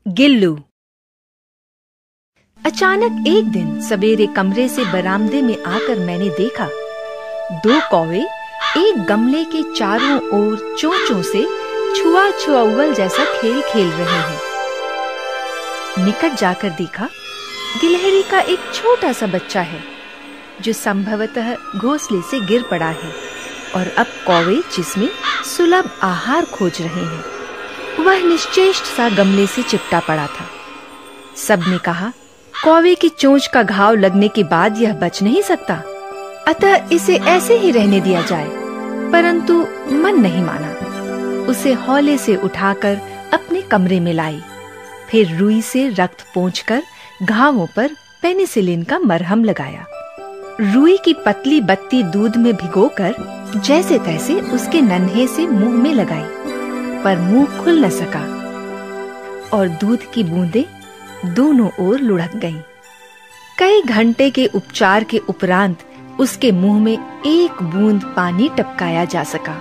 गिल्लू। अचानक एक दिन सवेरे कमरे से बरामदे में आकर मैंने देखा 2 कौवे एक गमले के चारों ओर चोंचों से छुआ छुआउल जैसा खेल खेल रहे हैं। निकट जाकर देखा गिलहरी का एक छोटा सा बच्चा है जो संभवतः घोंसले से गिर पड़ा है और अब कौवे जिसमें सुलभ आहार खोज रहे हैं। वह निश्चेष्ट सा गमले से चिपटा पड़ा था। सबने कहा कौवे की चोंच का घाव लगने के बाद यह बच नहीं सकता, अतः इसे ऐसे ही रहने दिया जाए, परंतु मन नहीं माना। उसे हौले से उठाकर अपने कमरे में लाई, फिर रुई से रक्त पोंछकर घावों पर पेनिसिलिन का मरहम लगाया। रुई की पतली बत्ती दूध में भिगोकर जैसे तैसे उसके नन्हे से मुंह में लगाई, पर मुंह खुल न सका और दूध की बूंदें दोनों ओर लुढ़क गईं। कई घंटे के उपचार के उपरांत उसके मुंह में एक बूंद पानी टपकाया जा सका।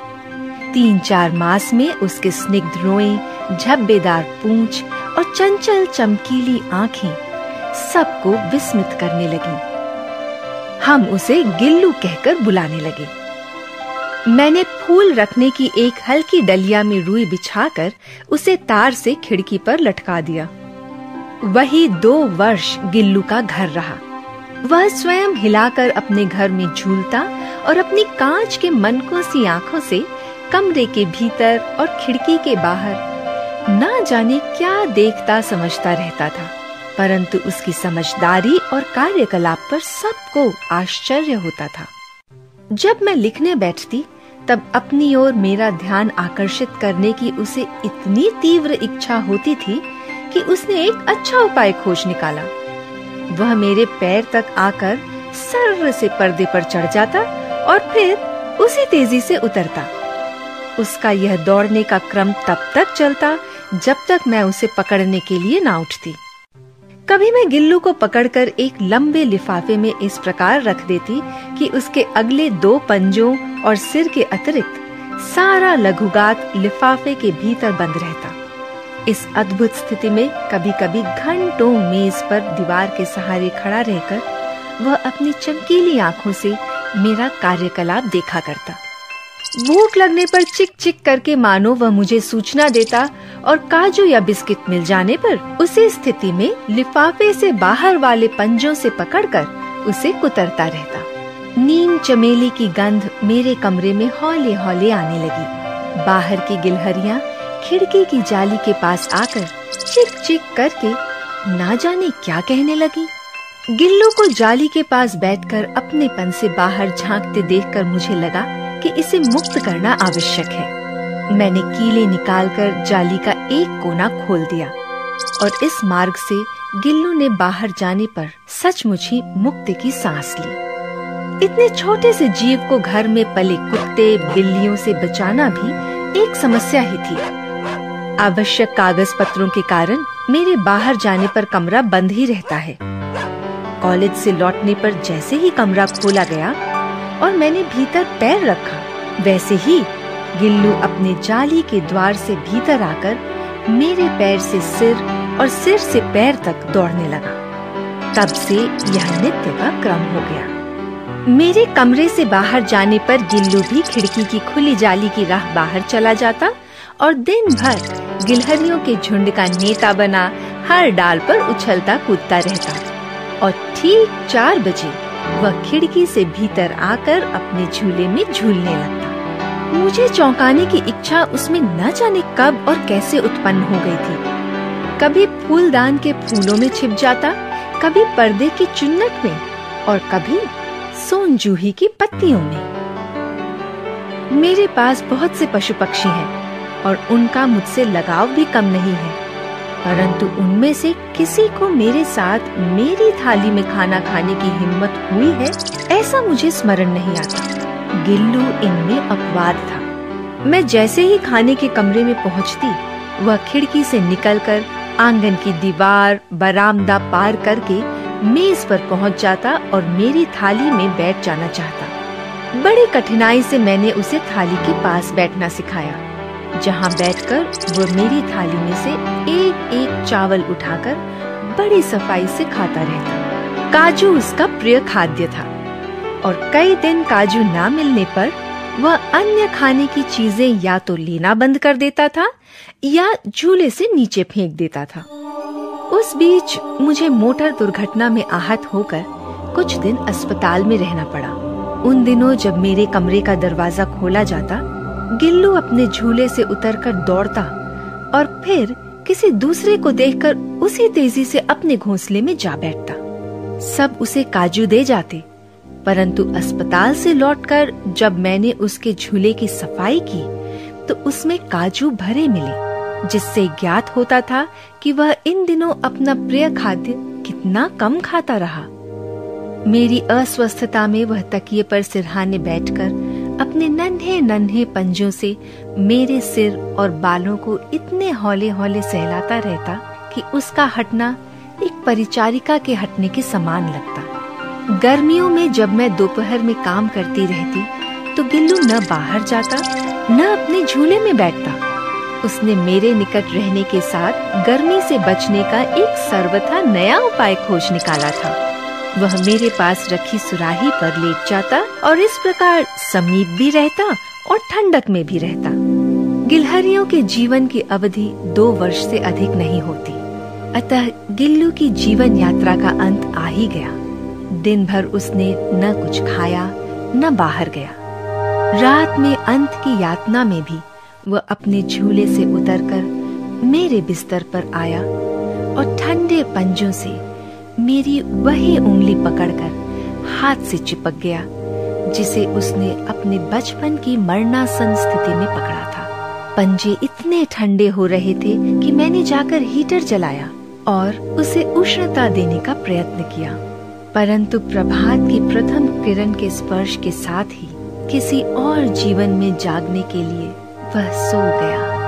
3-4 मास में उसके स्निग्ध रोएं, झब्बेदार पूंछ और चंचल चमकीली आंखें सबको विस्मित करने लगीं। हम उसे गिल्लू कहकर बुलाने लगे। मैंने फूल रखने की एक हल्की डलिया में रुई बिछाकर उसे तार से खिड़की पर लटका दिया। वही 2 वर्ष गिल्लू का घर रहा। वह स्वयं हिलाकर अपने घर में झूलता और अपनी कांच के मनकों सी आंखों से कमरे के भीतर और खिड़की के बाहर ना जाने क्या देखता समझता रहता था, परंतु उसकी समझदारी और कार्यकलाप पर सबको आश्चर्य होता था। जब मैं लिखने बैठती तब अपनी ओर मेरा ध्यान आकर्षित करने की उसे इतनी तीव्र इच्छा होती थी कि उसने एक अच्छा उपाय खोज निकाला। वह मेरे पैर तक आकर सर्र से पर्दे पर चढ़ जाता और फिर उसी तेजी से उतरता। उसका यह दौड़ने का क्रम तब तक चलता जब तक मैं उसे पकड़ने के लिए ना उठती। कभी मैं गिल्लू को पकड़कर एक लंबे लिफाफे में इस प्रकार रख देती कि उसके अगले 2 पंजों और सिर के अतिरिक्त सारा लघुगात लिफाफे के भीतर बंद रहता। इस अद्भुत स्थिति में कभी-कभी घंटों मेज पर दीवार के सहारे खड़ा रहकर वह अपनी चमकीली आंखों से मेरा कार्यकलाप देखा करता। भूख लगने पर चिक चिक करके मानो वह मुझे सूचना देता और काजू या बिस्किट मिल जाने पर उसी स्थिति में लिफाफे से बाहर वाले पंजों से पकड़कर उसे कुतरता रहता। नीम चमेली की गंध मेरे कमरे में हौले हौले आने लगी। बाहर की गिलहरियां खिड़की की जाली के पास आकर चिक चिक करके ना जाने क्या कहने लगी। गिल्लू को जाली के पास बैठकर अपनेपन से बाहर झांकते देखकर मुझे लगा कि इसे मुक्त करना आवश्यक है। मैंने कीले निकालकर जाली का एक कोना खोल दिया और इस मार्ग से गिल्लू ने बाहर जाने पर सचमुच ही मुक्ति की सांस ली। इतने छोटे से जीव को घर में पले कुत्ते बिल्लियों से बचाना भी एक समस्या ही थी। आवश्यक कागज पत्रों के कारण मेरे बाहर जाने पर कमरा बंद ही रहता है। कॉलेज से लौटने पर जैसे ही कमरा खोला गया और मैंने भीतर पैर रखा, वैसे ही गिल्लू अपने जाली के द्वार से भीतर आकर मेरे पैर से सिर और सिर से पैर तक दौड़ने लगा। तब से यह नित्य का क्रम हो गया। मेरे कमरे से बाहर जाने पर गिल्लू भी खिड़की की खुली जाली की राह बाहर चला जाता और दिन भर गिलहरियों के झुंड का नेता बना हर डाल पर उछलता कूदता रहता और ठीक 4 बजे वह खिड़की से भीतर आकर अपने झूले में झूलने लगता। मुझे चौंकाने की इच्छा उसमें न जाने कब और कैसे उत्पन्न हो गई थी। कभी फूलदान के फूलों में छिप जाता, कभी पर्दे की चुन्नट में और कभी सोनजूही की पत्तियों में। मेरे पास बहुत से पशु पक्षी हैं और उनका मुझसे लगाव भी कम नहीं है, परंतु उनमें से किसी को मेरे साथ मेरी थाली में खाना खाने की हिम्मत हुई है ऐसा मुझे स्मरण नहीं आता। गिल्लू इनमें अपवाद था। मैं जैसे ही खाने के कमरे में पहुंचती, वह खिड़की से निकलकर आंगन की दीवार बरामदा पार करके मेज पर पहुंच जाता और मेरी थाली में बैठ जाना चाहता। बड़ी कठिनाई से मैंने उसे थाली के पास बैठना सिखाया। जहाँ बैठकर वह मेरी थाली में से एक एक चावल उठाकर बड़ी सफाई से खाता रहता। काजू उसका प्रिय खाद्य था और कई दिन काजू ना मिलने पर वह अन्य खाने की चीजें या तो लेना बंद कर देता था या झूले से नीचे फेंक देता था। उस बीच मुझे मोटर दुर्घटना में आहत होकर कुछ दिन अस्पताल में रहना पड़ा। उन दिनों जब मेरे कमरे का दरवाजा खोला जाता, गिल्लू अपने झूले से उतरकर दौड़ता और फिर किसी दूसरे को देखकर उसी तेजी से अपने घोंसले में जा बैठता। सब उसे काजू दे जाते, परंतु अस्पताल से लौटकर जब मैंने उसके झूले की सफाई की तो उसमें काजू भरे मिले, जिससे ज्ञात होता था कि वह इन दिनों अपना प्रिय खाद्य कितना कम खाता रहा। मेरी अस्वस्थता में वह तकिए पर सिरहाने बैठकर अपने नन्हे नन्हे पंजों से मेरे सिर और बालों को इतने हौले हौले सहलाता रहता कि उसका हटना एक परिचारिका के हटने के समान लगता। गर्मियों में जब मैं दोपहर में काम करती रहती तो गिल्लू न बाहर जाता न अपने झूले में बैठता। उसने मेरे निकट रहने के साथ गर्मी से बचने का एक सर्वथा नया उपाय खोज निकाला था। वह मेरे पास रखी सुराही पर लेट जाता और इस प्रकार समीप भी रहता और ठंडक में भी रहता। गिलहरियों के जीवन की अवधि 2 वर्ष से अधिक नहीं होती, अतः गिल्लू की जीवन यात्रा का अंत आ ही गया। दिन भर उसने न कुछ खाया न बाहर गया। रात में अंत की यातना में भी वह अपने झूले से उतरकर मेरे बिस्तर पर आया और ठंडे पंजों से मेरी वही उंगली पकड़कर हाथ से चिपक गया जिसे उसने अपने बचपन की मरणासन स्थिति में पकड़ा था। पंजे इतने ठंडे हो रहे थे कि मैंने जाकर हीटर जलाया और उसे उष्णता देने का प्रयत्न किया, परंतु प्रभात की प्रथम किरण के स्पर्श के साथ ही किसी और जीवन में जागने के लिए वह सो गया।